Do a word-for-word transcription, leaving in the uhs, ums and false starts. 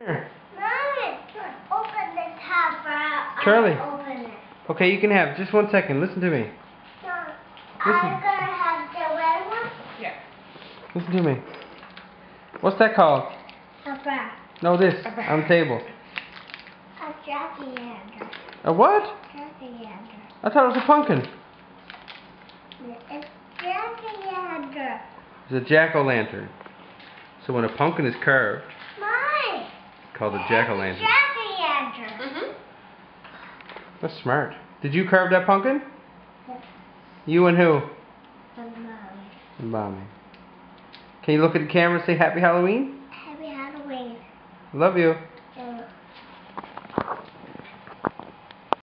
Here. Mommy, open the top. Uh, Charlie. I open it. Okay, you can have. Just one second. Listen to me. No, Listen. I'm gonna have the red one. Yeah. Listen to me. What's that called? A brown. No, this. On the table. A Jack-O-Y-antern. A what? Jack-O-Y-antern. I thought it was a pumpkin. It's Jack-O-Y-antern. It's a jack-o'-lantern. So when a pumpkin is carved, Mine. it's called a jack-o'-lantern. Jack-O-Y-antern. Mhm. That's smart. Did you carve that pumpkin? Yes. You and who? And Mommy. And Mommy. Can you look at the camera and say Happy Halloween? Happy Halloween. Love you.